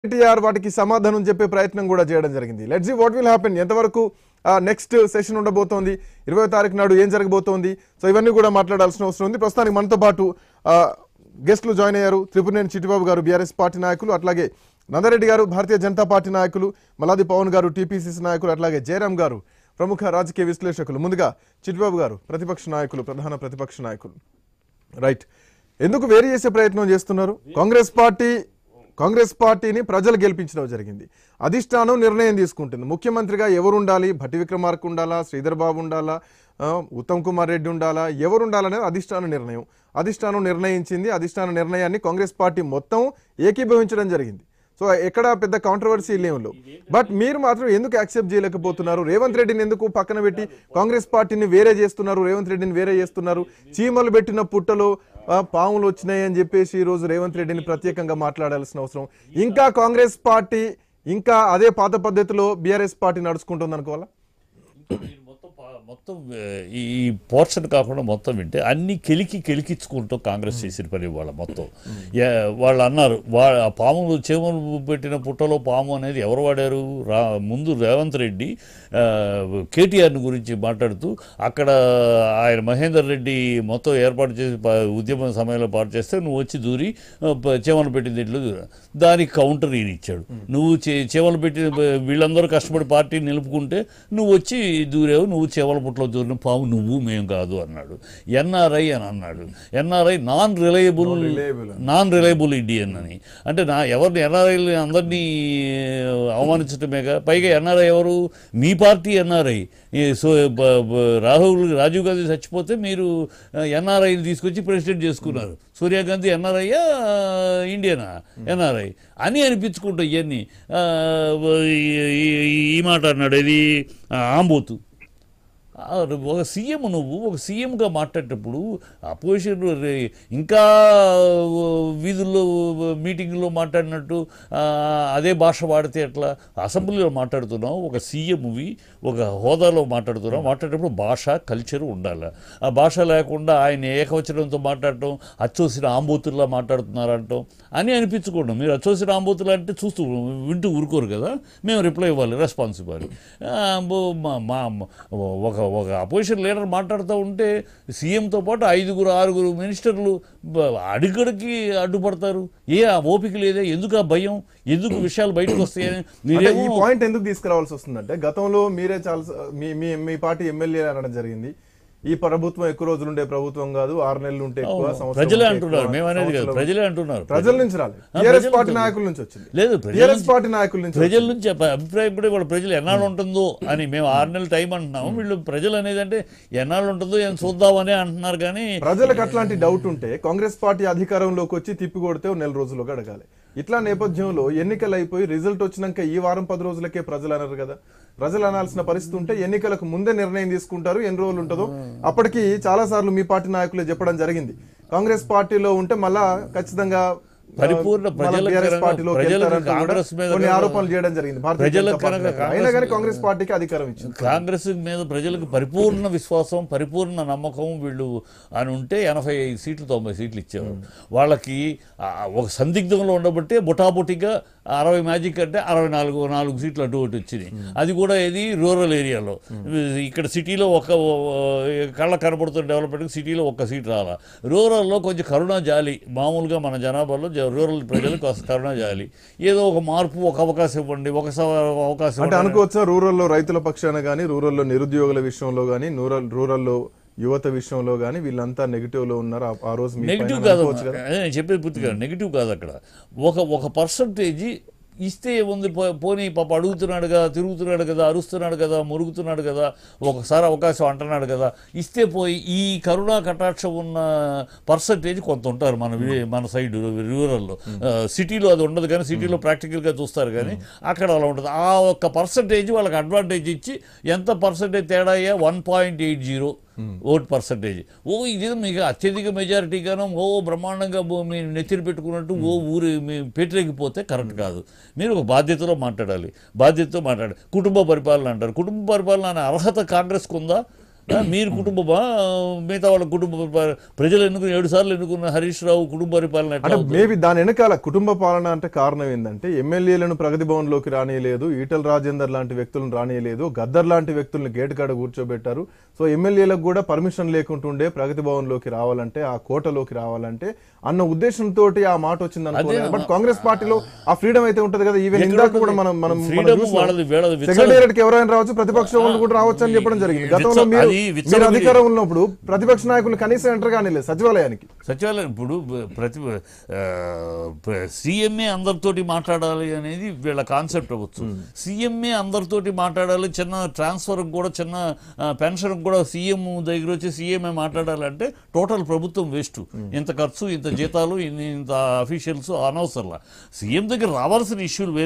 కేటీఆర్ వాటికి సమాధానం చెప్పే ప్రయత్నం కూడా చేయడం జరిగింది. Let's see what will happen. ఎంతవరకు నెక్స్ట్ సెషన్ ఉండబోతోంది, 20వ తారీఖు నాడు ఏం జరగబోతోంది, సో ఇవన్నీ కూడా మాట్లాడాల్సిన అవసరం ఉంది. ప్రస్తుతానికి మనతో పాటు గెస్టులు జాయిన్ అయ్యారు. త్రిపురనేని చిట్టిబాబు గారు బీఆర్ఎస్ పార్టీ నాయకులు, అట్లాగే నందరెడ్డి గారు భారతీయ జనతా పార్టీ నాయకులు, మల్లాది పవన్ గారు టీపీసీసీ నాయకులు, అట్లాగే జయరాం గారు ప్రముఖ రాజకీయ విశ్లేషకులు. ముందుగా చిట్టిబాబు గారు ప్రతిపక్ష నాయకులు, ప్రధాన ప్రతిపక్ష నాయకులు. రైట్, ఎందుకు వేరు చేసే ప్రయత్నం చేస్తున్నారు? కాంగ్రెస్ పార్టీని ప్రజలు గెలిపించడం జరిగింది. అధిష్టానం నిర్ణయం తీసుకుంటుంది. ముఖ్యమంత్రిగా ఎవరు ఉండాలి, భట్టి విక్రమార్క ఉండాలా, శ్రీధర్ బాబు ఉండాలా, ఉత్తమ్ కుమార్ రెడ్డి ఉండాలా, ఎవరు ఉండాలనేది అధిష్టాన నిర్ణయం. అధిష్టానం నిర్ణయించింది. అధిష్టాన నిర్ణయాన్ని కాంగ్రెస్ పార్టీ మొత్తం ఏకీభవించడం జరిగింది. సో ఎక్కడ పెద్ద కాంట్రవర్సీ లేవు. బట్ మీరు మాత్రం ఎందుకు యాక్సెప్ట్ చేయలేకపోతున్నారు? రేవంత్ రెడ్డిని ఎందుకు పక్కన పెట్టి కాంగ్రెస్ పార్టీని వేరే చేస్తున్నారు? రేవంత్ రెడ్డిని వేరే చేస్తున్నారు. చీమలు పెట్టిన పుట్టలో పాములు వచ్చినాయి అని చెప్పేసి ఈరోజు రేవంత్ రెడ్డిని ప్రత్యేకంగా మాట్లాడాల్సిన అవసరం. ఇంకా కాంగ్రెస్ పార్టీ ఇంకా అదే పాత పద్ధతిలో బీఆర్ఎస్ పార్టీ నడుచుకుంటుంది అనుకోవాలా? మొత్తం ఈ పోర్షన్ కాకుండా మొత్తం వింటే అన్ని కెలికించుకుంటూ కాంగ్రెస్ చేసిన పని వాళ్ళ మొత్తం. వాళ్ళు అన్నారు పాములు చేమలు పెట్టిన పుట్టలో పాము అనేది ఎవరు వాడారు? ముందు రేవంత్ రెడ్డి కేటీఆర్ని గురించి మాట్లాడుతూ అక్కడ ఆయన మహేందర్ రెడ్డి మొత్తం ఏర్పాటు చేసి ఉద్యమ సమయంలో పాటు చేస్తే నువ్వు వచ్చి దూరి చేమలు పెట్టిన దీంట్లో దానికి కౌంటర్ ఈయన ఇచ్చాడు. నువ్వు చేమలు పెట్టిన వీళ్ళందరూ కష్టపడి పార్టీని నిలుపుకుంటే నువ్వు వచ్చి దూరేవు, నువ్వు చేమల పుట్లో దూరిన పాము నువ్వు మేము కాదు అన్నాడు. ఎన్ఆర్ఐ అని అన్నాడు. ఎన్ఆర్ఐ నాన్ రిలయబుల్ ఇండియన్ అని. అంటే ఎవరిని ఎన్ఆర్ఐని అందరినీ అవమానించటమేగా. పైగా ఎన్ఆర్ఐ ఎవరు? మీ party NRI. So Rajiv Gandhi చచ్చిపోతే మీరు ఎన్ఆర్ఐని తీసుకొచ్చి ప్రెసిడెంట్ చేసుకున్నారు. సోనియాగాంధీ ఎన్ఆర్ఐయా ఇండియనా ఎన్ఆర్ఐ అని అనిపించుకుంటాం. ఇవన్నీ ఈ మాట అన్నాడు. ఇది ఆంబోతు. ఒక సీఎం, నువ్వు ఒక సీఎంగా మాట్లాడేటప్పుడు అపోజిషన్ ఇంకా వీధుల్లో మీటింగ్లో మాట్లాడినట్టు అదే భాష వాడితే ఎట్లా? అసెంబ్లీలో మాట్లాడుతున్నావు, ఒక సీఎంవి ఒక హోదాలో మాట్లాడేటప్పుడు భాష కల్చర్ ఉండాలి. ఆ భాష లేకుండా ఆయన ఏకవచనంతో మాట్లాడటం, అచ్చోసిన ఆంబోతుల్లా మాట్లాడుతున్నారంటాం అని అనిపించుకోండి. మీరు అచ్చోసిన ఆంబోతులు అంటే చూస్తూ వింటూ ఊరుకోరు కదా. మేము రిప్లై ఇవ్వాలి, రెస్పాన్స్ ఇవ్వాలి. ఒక అపోజిషన్ లీడర్ మాట్లాడుతూ ఉంటే సీఎంతో పాటు 5-6 మినిస్టర్లు అడిగడికి అడ్డుపడతారు. ఆ ఓపిక లేదే? ఎందుకు ఆ భయం? ఎందుకు విషయాలు బయటకు వస్తాయని ఈ పాయింట్ ఎందుకు తీసుకురావాల్సి వస్తుందంటే, గతంలో మీరే చాలా మీ పార్టీ ఎమ్మెల్యే అనడం జరిగింది, ఈ ప్రభుత్వం ఎక్కువ రోజులు ఉండే ప్రభుత్వం కాదు, 6 నెలలు ఉంటే ఎక్కువ. ప్రజలే అంటున్నారు, మేము అనేది కాదు, ప్రజలే అంటున్నారు. ప్రజల నుంచి రాలేదు, టీఆర్ఎస్ పార్టీ నాయకుల నుంచి వచ్చింది. లేదు, టీఆర్ఎస్ పార్టీ నాయకుల నుంచి, ప్రజల నుంచి అభిప్రాయం కూడా వాళ్ళ ప్రజలు ఎన్నాళ్ళు ఉంటుందో అని. మేము 6 నెలల టైం అంటున్నాము, వీళ్ళు ప్రజలు అనేది అంటే ఎన్నాళ్ళు ఉంటుందో ఏం చూద్దామని అంటున్నారు. కానీ ప్రజలకు అట్లాంటి డౌట్ ఉంటే కాంగ్రెస్ పార్టీ అధికారంలోకి వచ్చి తిప్పి కొడితే 1 నెల రోజుల్లోకి అడగాలి. ఇట్లా నేపథ్యంలో ఎన్నికలు అయిపోయి రిజల్ట్ వచ్చినాక ఈ వారం 10 రోజులకే ప్రజలు అన్నారు కదా. ప్రజలు అనాల్సిన పరిస్థితి ఉంటే ఎన్నికలకు ముందే నిర్ణయం తీసుకుంటారు, ఎన్ని రోజులు ఉంటుందో. అప్పటికి చాలా సార్లు మీ పార్టీ నాయకులే చెప్పడం జరిగింది, కాంగ్రెస్ పార్టీలో ఉంటే మళ్ళా ఖచ్చితంగా పరిపూర్ణ కాంగ్రెస్ మీద ఆరోపణలు చేయడం జరిగింది. కాంగ్రెస్ పార్టీకి అధికారం ఇచ్చింది. కాంగ్రెస్ మీద ప్రజలకు పరిపూర్ణ విశ్వాసం, పరిపూర్ణ నమ్మకం వీళ్ళు అని ఉంటే 85 సీట్లు 90 సీట్లు ఇచ్చేవారు. వాళ్ళకి ఒక సందిగ్ధంలో ఉండబట్టే బుటాబుటిగా 60 మ్యాజిక్ అంటే 64 సీట్లు అటు ఒకటి వచ్చింది. అది కూడా ఇది రూరల్ ఏరియాలో. ఇక్కడ సిటీలో ఒక కళ్ళ కనబడుతున్న డెవలప్మెంట్కి సిటీలో 1 సీట్ రాలా. రూరల్లో కొంచెం కరుణ జాలి, మామూలుగా మన జనాభాలో రూరల్ ప్రజలకు కరుణ జాలి, ఏదో ఒక మార్పు, ఒక అవకాశం ఇవ్వండి, ఒక అవకాశం అంటే అనుకోవచ్చా? రూరల్లో రైతుల పక్షాన కానీ, రూరల్లో నిరుద్యోగుల విషయంలో కానీ, రూరల్లో యువత విషయంలో కానీ వీళ్ళంతా నెగిటివ్ లో ఉన్నారు. ఆ రోజు నెగిటివ్ కాదు, నేను చెప్పేది పూర్తిగా నెగిటివ్ కాదు. అక్కడ ఒక పర్సంటేజీ ఇస్తే ఏముంది, పోనీ పాప అడుగుతున్నాడు కదా, తిరుగుతున్నాడు కదా, అరుస్తున్నాడు కదా, మురుగుతున్నాడు కదా, ఒకసారి అవకాశం అంటున్నాడు కదా, ఇస్తే పోయి ఈ కరుణా కటాక్షం ఉన్న పర్సంటేజ్ కొంత ఉంటారు మన సైడ్ రూరల్లో. సిటీలో అది ఉండదు కానీ, సిటీలో ప్రాక్టికల్గా చూస్తారు కానీ అక్కడ అలా ఉంటుంది. ఆ ఒక్క పర్సంటేజ్ వాళ్ళకి అడ్వాంటేజ్ ఇచ్చి ఎంత పర్సంటేజ్ తేడా అయ్యా 1.80 ఓట్ పర్సంటేజ్. ఇది మీకు అత్యధిక మెజారిటీగానో బ్రహ్మాండంగా మీరు నెత్తిరి పెట్టుకున్నట్టు ఊరి పేటరేగిపోతే కరెక్ట్ కాదు. మీరు ఒక బాధ్యతతో మాట్లాడాలి. కుటుంబ పరిపాలన అంటారు. కుటుంబ పరిపాలన అనే అర్హత కాంగ్రెస్కు ఉందా? మీరు కుటుంబమా, మిగతా వాళ్ళ కుటుంబ ప్రజలు ఎన్నుకుని 7 సార్లు ఎన్నుకున్న హరీష్ రావు కుటుంబ పరిపాలన ఎట్లా అంటే అవుతుంది? మేబీ దాని వెనకాల కుటుంబ పాలన అంటే కారణం ఏంటంటే ఎమ్మెల్యేలను ప్రగతి భవన్ లోకి రానియలేదు, ఈటల రాజేందర్ లాంటి వ్యక్తులను రానియలేదు, గద్దర్ లాంటి వ్యక్తులను గేటు కాడ కూర్చోబెట్టారు. సో ఎమ్మెల్యేలకు కూడా పర్మిషన్ లేకుంటుండే ప్రగతి భవన్ లోకి రావాలంటే, ఆ కోటలోకి రావాలంటే అన్న ఉద్దేశంతో ఆ మాట వచ్చింది అనుకోలేదు. బట్ కాంగ్రెస్ పార్టీలో ఆ ఫ్రీడమ్ అయితే ఉంటది కదా. ఈవెన్ ఇందాక కూడా మనం ఫ్రీడమ్ వాళ్ళది వీళ్ళది సెక్రటేరియట్ కి ఎవరైనా రావచ్చు, ప్రతిపక్ష వాళ్ళు కూడా రావచ్చు అని చెప్పడం జరిగింది. గతంలో మీరు అధికారం ఉన్నప్పుడు ప్రతిపక్ష నాయకులు కనీసం ఎంటర్ కానీ లేదు సచివాలయానికి. సచివాలయం ఇప్పుడు సీఎంఏ అందరితోటి మాట్లాడాలి అనేది వీళ్ళ కాన్సెప్ట్ అవ్వచ్చు. సీఎంఏ అందరితోటి మాట్లాడాలి, చిన్న ట్రాన్స్ఫర్ కూడా, చిన్న పెన్షన్ కూడా సీఎం దగ్గర వచ్చి సీఎంఏ మాట్లాడాలంటే టోటల్ ప్రభుత్వం వేస్ట్. ఇంత ఖర్చు, ఇంత జీతాలు, ఇంత అఫీషియల్స్ అనవసరంలా. సీఎం దగ్గర రావాల్సిన ఇష్యూలు